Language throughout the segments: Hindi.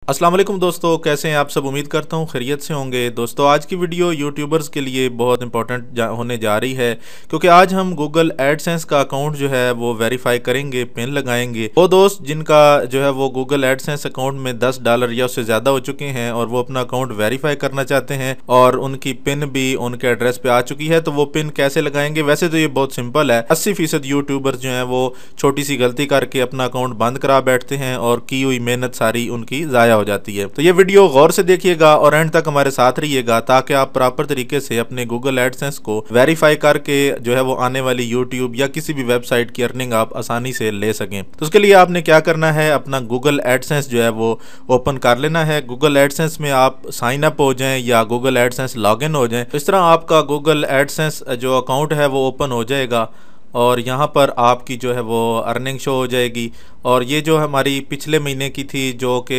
अस्सलाम वालेकुम दोस्तों, कैसे हैं आप सब। उम्मीद करता हूँ खैरियत से होंगे। दोस्तों आज की वीडियो यूट्यूबर्स के लिए बहुत इंपॉर्टेंट होने जा रही है, क्योंकि आज हम गूगल एडसेंस का अकाउंट जो है वो वेरीफाई करेंगे, पिन लगाएंगे। वो दोस्त जिनका जो है वो गूगल एडसेंस अकाउंट में $10 या उससे ज़्यादा हो चुके हैं और वो अपना अकाउंट वेरीफाई करना चाहते हैं और उनकी पिन भी उनके एड्रेस पे आ चुकी है, तो वो पिन कैसे लगाएंगे। वैसे तो ये बहुत सिंपल है। 80% यूट्यूबर्स जो हैं वो छोटी सी गलती करके अपना अकाउंट बंद करा बैठते हैं और की हुई मेहनत सारी उनकी ज़ाया हो जाती है। तो ये वीडियो गौर से देखिएगा और एंड तक हमारे साथ रहिएगा, ताकि आप प्रॉपर तरीके से अपने गूगल एडसेंस को वेरीफाई करके जो है वो आने वाली यूट्यूब या किसी भी वेबसाइट की अर्निंग आप आसानी से ले सकें। तो उसके लिए आपने क्या करना है, अपना गूगल एडसेंस जो है वो ओपन कर लेना है। गूगल एडसेंस में आप साइन अप हो जाएं या गूगल एडसेंस लॉगिन हो जाएं। तो इस तरह आपका गूगल एडसेंस जो अकाउंट है वो ओपन हो जाएगा और यहाँ पर आपकी जो है वो अर्निंग शो हो जाएगी। और ये जो हमारी पिछले महीने की थी जो कि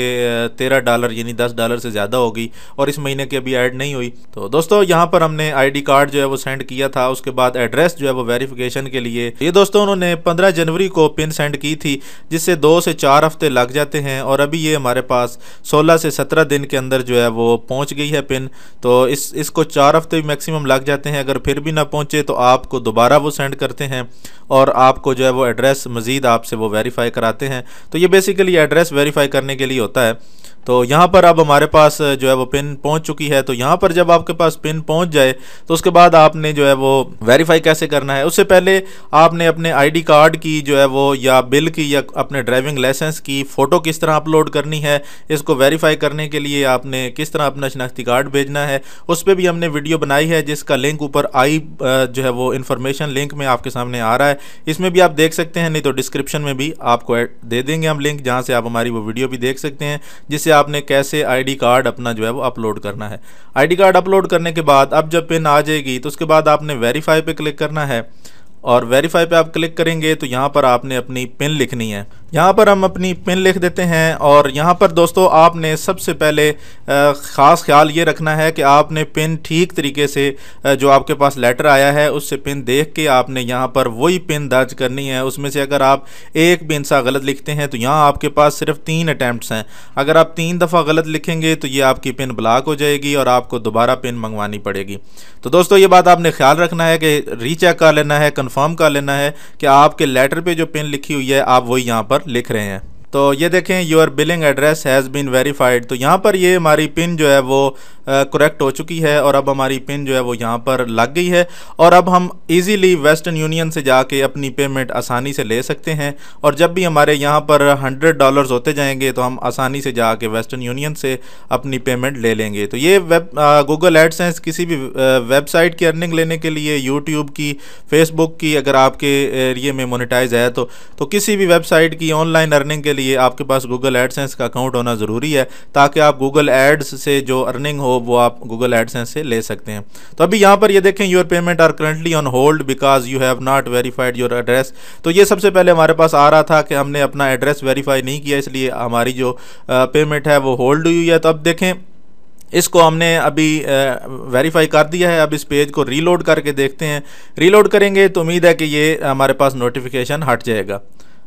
$13 यानी $10 से ज़्यादा होगी और इस महीने की अभी ऐड नहीं हुई। तो दोस्तों यहाँ पर हमने आईडी कार्ड जो है वो सेंड किया था। उसके बाद एड्रेस जो है वो वेरिफिकेशन के लिए ये दोस्तों उन्होंने 15 जनवरी को पिन सेंड की थी, जिससे 2 से 4 हफ्ते लग जाते हैं और अभी ये हमारे पास 16 से 17 दिन के अंदर जो है वो पहुँच गई है पिन। तो इसको 4 हफ्ते भी मैक्सिमम लग जाते हैं। अगर फिर भी ना पहुँचे तो आपको दोबारा वो सेंड करते हैं और आपको जो है वो एड्रेस मज़ीद आपसे वो वेरीफाई कराते हैं। तो ये बेसिकली एड्रेस वेरीफाई करने के लिए होता है। तो यहाँ पर अब हमारे पास जो है वो पिन पहुँच चुकी है। तो यहाँ पर जब आपके पास पिन पहुँच जाए तो उसके बाद आपने जो है वो वेरीफाई कैसे करना है, उससे पहले आपने अपने आईडी कार्ड की जो है वो या बिल की या अपने ड्राइविंग लाइसेंस की फ़ोटो किस तरह अपलोड करनी है, इसको वेरीफाई करने के लिए आपने किस तरह अपना शनाख्ती कार्ड भेजना है, उस पर भी हमने वीडियो बनाई है, जिसका लिंक ऊपर आई जो है वो इन्फॉर्मेशन लिंक में आपके सामने आ रहा है। इसमें भी आप देख सकते हैं, नहीं तो डिस्क्रिप्शन में भी आपको दे देंगे हम लिंक, जहाँ से आप हमारी वो वीडियो भी देख सकते हैं, जिससे आपने कैसे आईडी कार्ड अपना जो है वो अपलोड करना है। आईडी कार्ड अपलोड करने के बाद अब जब पिन आ जाएगी तो उसके बाद आपने वेरीफाई पे क्लिक करना है और वेरीफाई पे आप क्लिक करेंगे तो यहाँ पर आपने अपनी पिन लिखनी है। यहाँ पर हम अपनी पिन लिख देते हैं और यहाँ पर दोस्तों आपने सबसे पहले ख़ास ख्याल ये रखना है कि आपने पिन ठीक तरीके से जो आपके पास लेटर आया है उससे पिन देख के आपने यहाँ पर वही पिन दर्ज करनी है। उसमें से अगर आप एक भी इंसा गलत लिखते हैं तो यहाँ आपके पास सिर्फ 3 अटैम्प्ट्स हैं। अगर आप 3 दफ़ा गलत लिखेंगे तो ये आपकी पिन ब्लॉक हो जाएगी और आपको दोबारा पिन मंगवानी पड़ेगी। तो दोस्तों ये बात आपने ख्याल रखना है कि रीचेक कर लेना है, कन्फर्म कर लेना है कि आपके लेटर पे जो पिन लिखी हुई है आप वही यहाँ पर लिख रहे हैं। तो ये देखें, your billing address has been verified. तो यहाँ पर ये हमारी पिन जो है वो करेक्ट हो चुकी है और अब हमारी पिन जो है वो यहाँ पर लग गई है और अब हम इजीली वेस्टर्न यूनियन से जाके अपनी पेमेंट आसानी से ले सकते हैं। और जब भी हमारे यहाँ पर $100 होते जाएंगे तो हम आसानी से जाके वेस्टर्न यूनियन से अपनी पेमेंट ले लेंगे। तो ये गूगल एडसेंस किसी भी वेबसाइट की अर्निंग लेने के लिए, यूट्यूब की, फेसबुक की, अगर आपके एरिए में मोनेटाइज है तो किसी भी वेबसाइट की ऑनलाइन अर्निंग के लिए आपके पास गूगल एडसेंस का अकाउंट होना ज़रूरी है, ताकि आप गूगल एड्स से जो अर्निंग हो वो आप गूगल एडसेंस से ले सकते हैं। तो अभी यहाँ पर ये देखें, your payment are currently on hold because you have not verified your address. तो ये सबसे पहले हमारे पास आ रहा था कि हमने अपना एड्रेस वेरीफाई नहीं किया, इसलिए हमारी जो पेमेंट है वो होल्ड हुई है। तो अब देखें, इसको हमने अभी वेरीफाई कर दिया है। अब इस पेज को रीलोड करके देखते हैं। रीलोड करेंगे तो उम्मीद है कि ये हमारे पास नोटिफिकेशन हट जाएगा।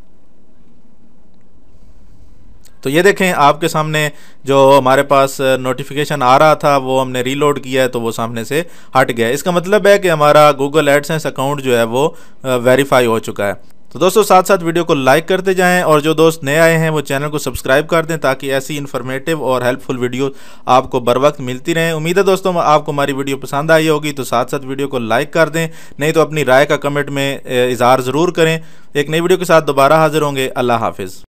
तो ये देखें, आपके सामने जो हमारे पास नोटिफिकेशन आ रहा था वो हमने रीलोड किया है तो वो सामने से हट गया। इसका मतलब है कि हमारा गूगल एडसेंस अकाउंट जो है वो वेरीफाई हो चुका है। तो दोस्तों साथ साथ वीडियो को लाइक करते जाएं और जो दोस्त नए आए हैं वो चैनल को सब्सक्राइब कर दें, ताकि ऐसी इन्फॉर्मेटिव और हेल्पफुल वीडियो आपको बर वक्त मिलती रहें। उम्मीद है दोस्तों आपको हमारी वीडियो पसंद आई होगी, तो साथ साथ वीडियो को लाइक कर दें, नहीं तो अपनी राय का कमेंट में इजहार ज़रूर करें। एक नई वीडियो के साथ दोबारा हाजिर होंगे। अल्लाह हाफिज़।